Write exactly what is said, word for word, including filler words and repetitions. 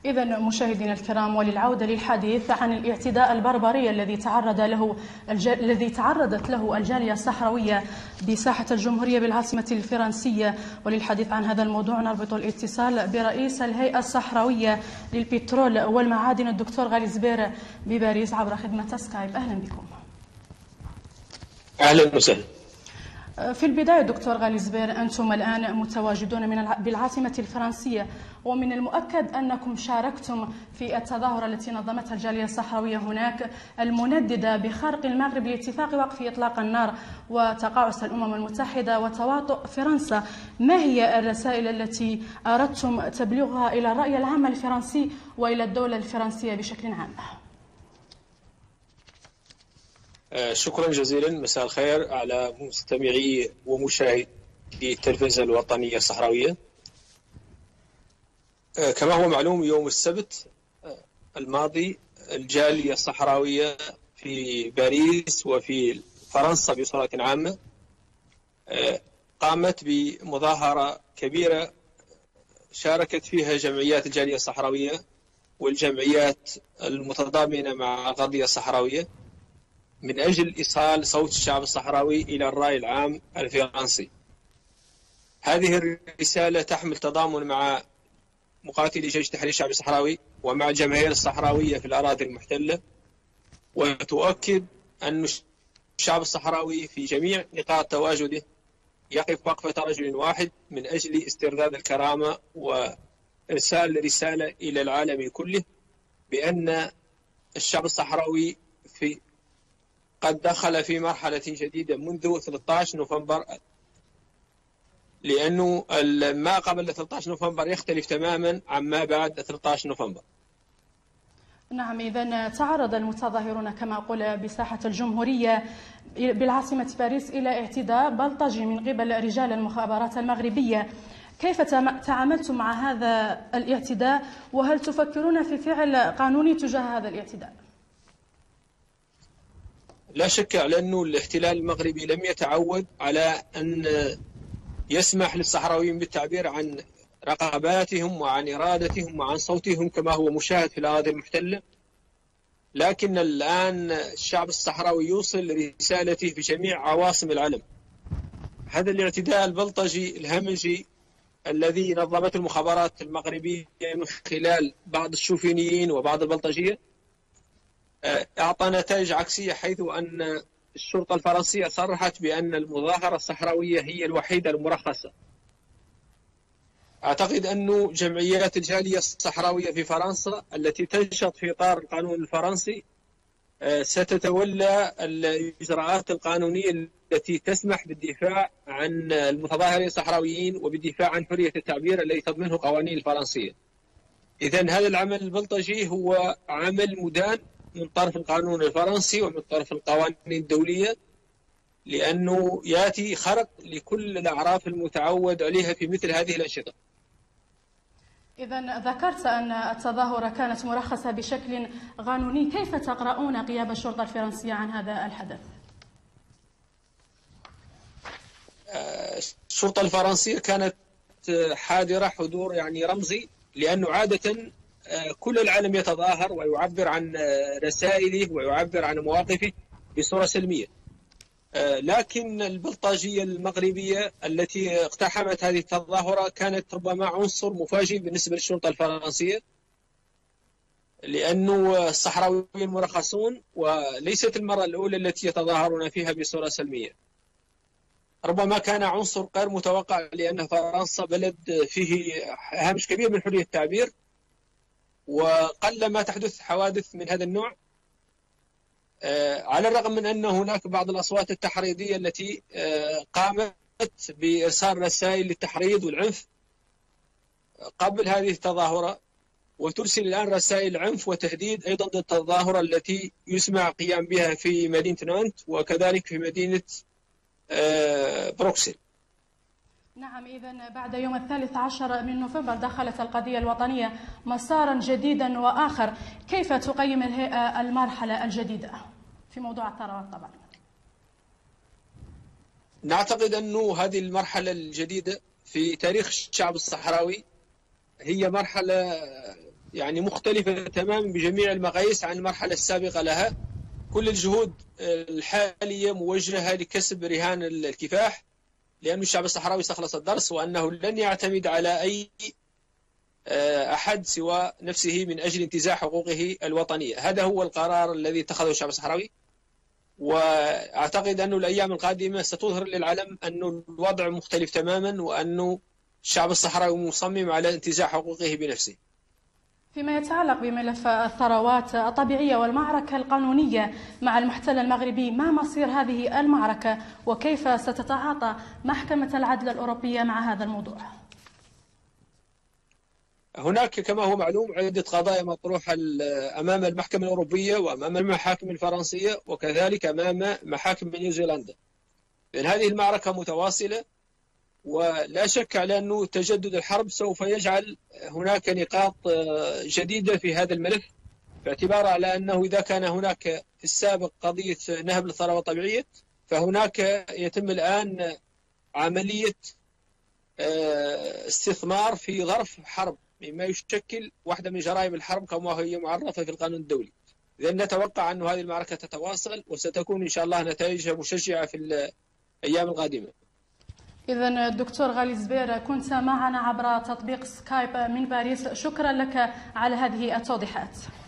إذا مشاهدينا الكرام، وللعودة للحديث عن الاعتداء البربري الذي تعرض له الج... الذي تعرضت له الجالية الصحراوية بساحة الجمهورية بالعاصمة الفرنسية، وللحديث عن هذا الموضوع نربط الاتصال برئيس الهيئة الصحراوية للبترول والمعادن الدكتور غالي زبير بباريس عبر خدمة سكايب. أهلا بكم. أهلا وسهلا. في البداية دكتور غالي زبير، أنتم الآن متواجدون من بالعاصمة الفرنسية، ومن المؤكد أنكم شاركتم في التظاهرة التي نظمتها الجالية الصحراوية هناك المنددة بخرق المغرب لاتفاق وقف إطلاق النار وتقاعس الأمم المتحدة وتواطؤ فرنسا. ما هي الرسائل التي أردتم تبليغها إلى الرأي العام الفرنسي وإلى الدولة الفرنسية بشكل عام؟ شكرا جزيلا. مساء الخير على مستمعي ومشاهدي التلفزيون الوطنية الصحراوية. كما هو معلوم، يوم السبت الماضي الجالية الصحراوية في باريس وفي فرنسا بصورة عامة قامت بمظاهرة كبيرة شاركت فيها جمعيات الجالية الصحراوية والجمعيات المتضامنة مع القضية الصحراوية من أجل إيصال صوت الشعب الصحراوي إلى الرأي العام الفرنسي. هذه الرسالة تحمل تضامن مع مقاتلي جيش تحرير الشعب الصحراوي ومع الجماهير الصحراوية في الأراضي المحتلة، وتؤكد أن الشعب الصحراوي في جميع نقاط تواجده يقف وقفة رجل واحد من أجل استرداد الكرامة وإرسال رسالة إلى العالم كله بأن الشعب الصحراوي في قد دخل في مرحلة جديدة منذ ثلاثة عشر نوفمبر، لأنه ما قبل ثلاثة عشر نوفمبر يختلف تماما عما بعد ثلاثة عشر نوفمبر. نعم، إذن تعرض المتظاهرون كما قل بساحة الجمهورية بالعاصمة باريس إلى اعتداء بلطجي من قبل رجال المخابرات المغربية. كيف تعاملتم مع هذا الاعتداء، وهل تفكرون في فعل قانوني تجاه هذا الاعتداء؟ لا شك على أنه الاحتلال المغربي لم يتعود على أن يسمح للصحراويين بالتعبير عن رغباتهم وعن إرادتهم وعن صوتهم كما هو مشاهد في الأراضي المحتلة، لكن الآن الشعب الصحراوي يوصل رسالته في جميع عواصم العالم. هذا الاعتداء البلطجي الهمجي الذي نظمته المخابرات المغربية من خلال بعض الشوفينيين وبعض البلطجية أعطى نتائج عكسية، حيث أن الشرطة الفرنسية صرحت بأن المظاهرة الصحراوية هي الوحيدة المرخصة. أعتقد أن جمعيات الجالية الصحراوية في فرنسا التي تنشط في إطار القانون الفرنسي ستتولى الإجراءات القانونية التي تسمح بالدفاع عن المتظاهرين الصحراويين وبالدفاع عن حرية التعبير الذي تضمنه القوانين الفرنسية. إذن هذا العمل البلطجي هو عمل مدان من طرف القانون الفرنسي ومن طرف القوانين الدولية، لأنه يأتي خرق لكل الأعراف المتعود عليها في مثل هذه الأنشطة. إذن ذكرت أن التظاهرة كانت مرخصة بشكل قانوني، كيف تقرؤون غياب الشرطة الفرنسية عن هذا الحدث؟ الشرطة الفرنسية كانت حاضرة حضور يعني رمزي، لأنه عادة كل العالم يتظاهر ويعبر عن رسائله ويعبر عن مواقفه بصورة سلمية، لكن البلطجية المغربية التي اقتحمت هذه التظاهرة كانت ربما عنصر مفاجئ بالنسبة للشرطة الفرنسية، لأنه الصحراويين مرخصون وليست المرة الأولى التي يتظاهرون فيها بصورة سلمية. ربما كان عنصر غير متوقع، لأن فرنسا بلد فيه هامش كبير من حرية التعبير، وقل ما تحدث حوادث من هذا النوع، على الرغم من أن هناك بعض الأصوات التحريضية التي قامت بإرسال رسائل للتحريض والعنف قبل هذه التظاهرة، وترسل الآن رسائل عنف وتهديد أيضا ضد التظاهرة التي يسمع قيام بها في مدينة نانت وكذلك في مدينة بروكسل. نعم، إذن بعد يوم الثالث عشر من نوفمبر دخلت القضية الوطنية مسارا جديدا وآخر. كيف تقيم الهيئة المرحلة الجديدة في موضوع الثروات؟ طبعا نعتقد أن هذه المرحلة الجديدة في تاريخ الشعب الصحراوي هي مرحلة يعني مختلفة تماما بجميع المقاييس عن المرحلة السابقة لها. كل الجهود الحالية موجهة لكسب رهان الكفاح، لأن الشعب الصحراوي استخلص الدرس وأنه لن يعتمد على أي أحد سوى نفسه من أجل انتزاع حقوقه الوطنية. هذا هو القرار الذي اتخذه الشعب الصحراوي، وأعتقد أن الأيام القادمة ستظهر للعالم أن الوضع مختلف تماما، وأن الشعب الصحراوي مصمم على انتزاع حقوقه بنفسه. فيما يتعلق بملف الثروات الطبيعية والمعركة القانونية مع المحتل المغربي، ما مصير هذه المعركة وكيف ستتعاطى محكمة العدل الأوروبية مع هذا الموضوع؟ هناك كما هو معلوم عدة قضايا مطروحة أمام المحكمة الأوروبية وأمام المحاكم الفرنسية وكذلك أمام محاكم نيوزيلندا. لأن هذه المعركة متواصلة، ولا شك على أن تجدد الحرب سوف يجعل هناك نقاط جديدة في هذا الملف، باعتبار على أنه إذا كان هناك في السابق قضية نهب الثروة الطبيعية، فهناك يتم الآن عملية استثمار في ظرف حرب، مما يشكل واحدة من جرائم الحرب كما هي معرفة في القانون الدولي. إذن نتوقع أن هذه المعركة تتواصل وستكون إن شاء الله نتائجها مشجعة في الأيام القادمة. إذن الدكتور غالي زبير، كنت معنا عبر تطبيق سكايب من باريس، شكرا لك على هذه التوضيحات.